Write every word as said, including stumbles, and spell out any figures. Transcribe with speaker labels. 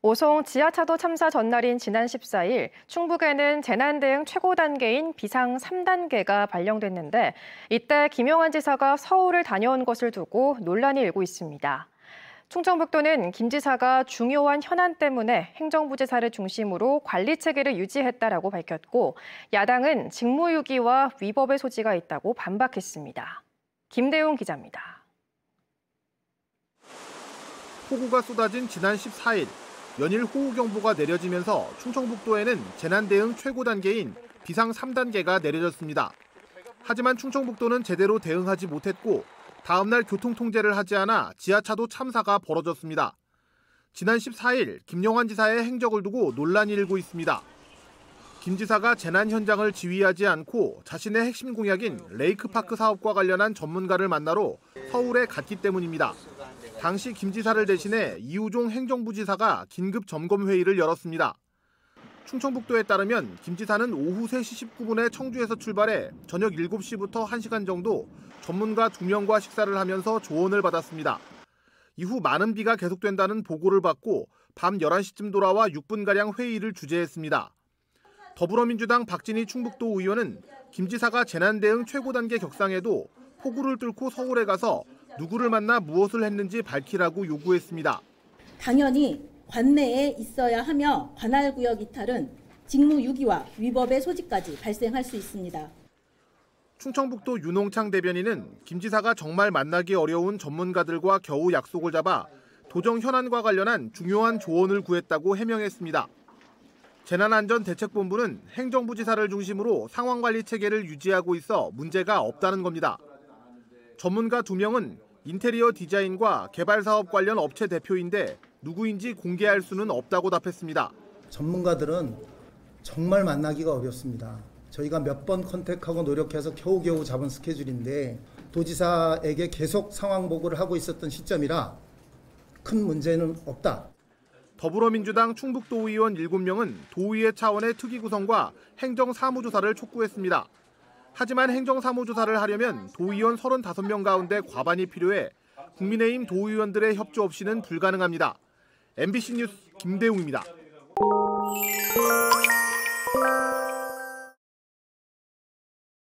Speaker 1: 오송 지하차도 참사 전날인 지난 십사일 충북에는 재난 대응 최고 단계인 비상 삼 단계가 발령됐는데 이때 김용환 지사가 서울을 다녀온 것을 두고 논란이 일고 있습니다. 충청북도는 김 지사가 중요한 현안 때문에 행정부지사를 중심으로 관리 체계를 유지했다라고 밝혔고 야당은 직무유기와 위법의 소지가 있다고 반박했습니다. 김대웅 기자입니다.
Speaker 2: 폭우가 쏟아진 지난 십사일. 연일 호우경보가 내려지면서 충청북도에는 재난대응 최고 단계인 비상 삼 단계가 내려졌습니다. 하지만 충청북도는 제대로 대응하지 못했고 다음 날 교통통제를 하지 않아 지하차도 참사가 벌어졌습니다. 지난 십사일 김용환 지사의 행적을 두고 논란이 일고 있습니다. 김 지사가 재난 현장을 지휘하지 않고 자신의 핵심 공약인 레이크파크 사업과 관련한 전문가를 만나러 서울에 갔기 때문입니다. 당시 김 지사를 대신해 이우종 행정부지사가 긴급 점검 회의를 열었습니다. 충청북도에 따르면 김 지사는 오후 세 시 십구 분에 청주에서 출발해 저녁 일곱 시부터 한 시간 정도 전문가 두 명과 식사를 하면서 조언을 받았습니다. 이후 많은 비가 계속된다는 보고를 받고 밤 열한 시쯤 돌아와 육 분가량 회의를 주재했습니다. 더불어민주당 박진희 충북도 의원은 김 지사가 재난대응 최고 단계 격상에도 폭우를 뚫고 서울에 가서 누구를 만나 무엇을 했는지 밝히라고 요구했습니다.
Speaker 3: 당연히 관내에 있어야 하며 관할구역 이탈은 직무유기와 위법의 소지까지 발생할 수 있습니다.
Speaker 2: 충청북도 윤홍창 대변인은 김 지사가 정말 만나기 어려운 전문가들과 겨우 약속을 잡아 도정 현안과 관련한 중요한 조언을 구했다고 해명했습니다. 재난안전대책본부는 행정부지사를 중심으로 상황관리 체계를 유지하고 있어 문제가 없다는 겁니다. 전문가 두 명은 인테리어 디자인과 개발 사업 관련 업체 대표인데 누구인지 공개할 수는 없다고 답했습니다.
Speaker 4: 전문가들은 정말 만나기가 어렵습니다. 저희가 몇 번 컨택하고 노력해서 겨우겨우 잡은 스케줄인데 도지사에게 계속 상황 보고를 하고 있었던 시점이라 큰 문제는 없다.
Speaker 2: 더불어민주당 충북도 의원 일곱 명은 도의회 차원의 특위 구성과 행정사무조사를 촉구했습니다. 하지만 행정사무조사를 하려면 도의원 서른다섯 명 가운데 과반이 필요해 국민의힘 도의원들의 협조 없이는 불가능합니다. 엠비씨 뉴스 김대웅입니다.